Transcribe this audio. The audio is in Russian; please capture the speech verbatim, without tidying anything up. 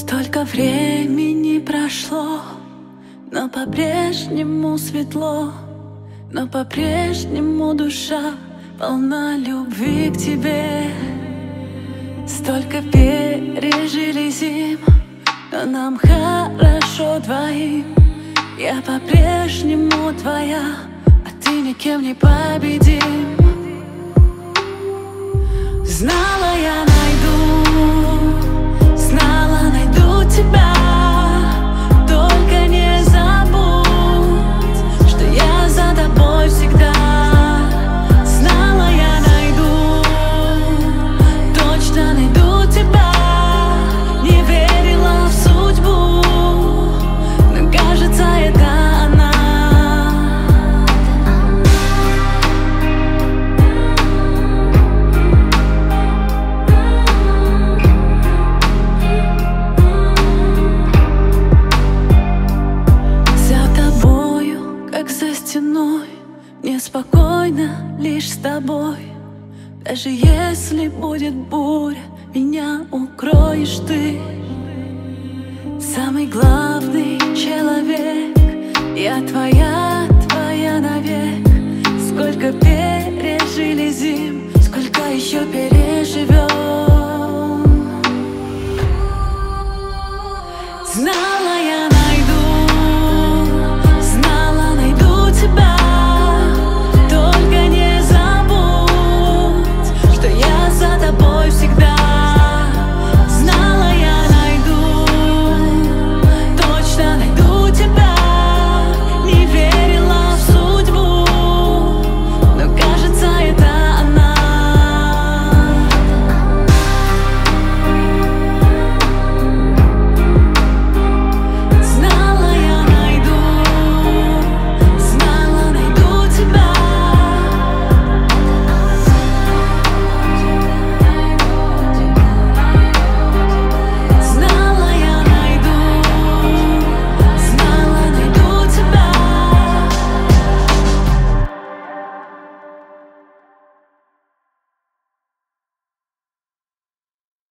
Столько времени прошло, но по-прежнему светло, но по-прежнему душа полна любви к тебе. Столько пережили зим, но нам хорошо двоим. Я по-прежнему твоя, а ты никем не победим. Знала, я найду, знала, найду тебя. Только не забудь, что я за тобой всегда. Знала, я найду, точно найду тебя. Не верила в судьбу, но кажется, это она. Как за стеной, мне спокойно лишь с тобой. Даже если будет буря, меня укроешь ты. Самый главный